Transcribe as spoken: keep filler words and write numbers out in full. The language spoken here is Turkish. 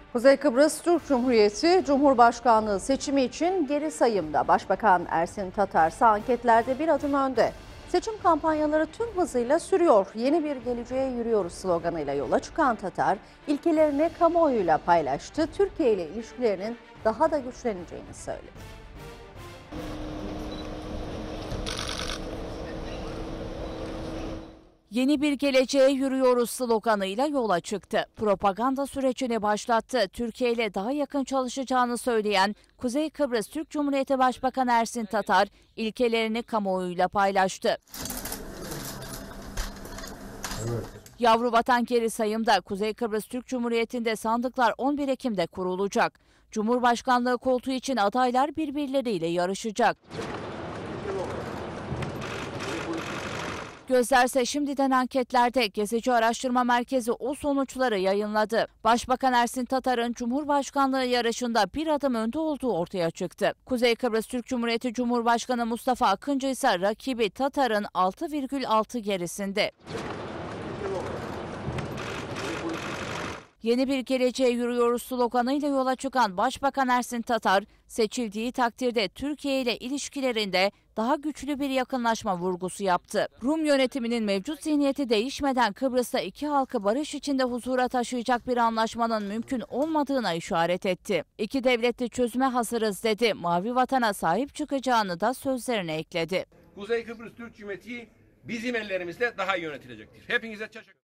Kuzey Kıbrıs Türk Cumhuriyeti Cumhurbaşkanlığı seçimi için geri sayımda. Başbakan Ersin Tatar ise anketlerde bir adım önde. Seçim kampanyaları tüm hızıyla sürüyor. Yeni bir geleceğe yürüyoruz sloganıyla yola çıkan Tatar, ilkelerini kamuoyuyla paylaştı. Türkiye ile ilişkilerinin daha da güçleneceğini söyledi. Yeni bir geleceğe yürüyoruz sloganıyla yola çıktı. Propaganda sürecini başlattı. Türkiye ile daha yakın çalışacağını söyleyen Kuzey Kıbrıs Türk Cumhuriyeti Başbakanı Ersin Tatar ilkelerini kamuoyuyla paylaştı. Evet. Yavru vatan geri sayımda Kuzey Kıbrıs Türk Cumhuriyeti'nde sandıklar on bir Ekim'de kurulacak. Cumhurbaşkanlığı koltuğu için adaylar birbirleriyle yarışacak. Gözlerse şimdiden anketlerde Gezici Araştırma Merkezi o sonuçları yayınladı. Başbakan Ersin Tatar'ın Cumhurbaşkanlığı yarışında bir adım önde olduğu ortaya çıktı. Kuzey Kıbrıs Türk Cumhuriyeti Cumhurbaşkanı Mustafa Akıncı ise rakibi Tatar'ın altı virgül altı gerisinde. Yeni bir geleceğe yürüyoruz sloganıyla yola çıkan Başbakan Ersin Tatar, seçildiği takdirde Türkiye ile ilişkilerinde daha güçlü bir yakınlaşma vurgusu yaptı. Rum yönetiminin mevcut zihniyeti değişmeden Kıbrıs'ta iki halkı barış içinde huzura taşıyacak bir anlaşmanın mümkün olmadığına işaret etti. İki devletli çözüme hazırız dedi. Mavi vatana sahip çıkacağını da sözlerine ekledi. Kuzey Kıbrıs Türk Cumhuriyeti bizim ellerimizde daha iyi yönetilecektir. Hepinize teşekkür ederim.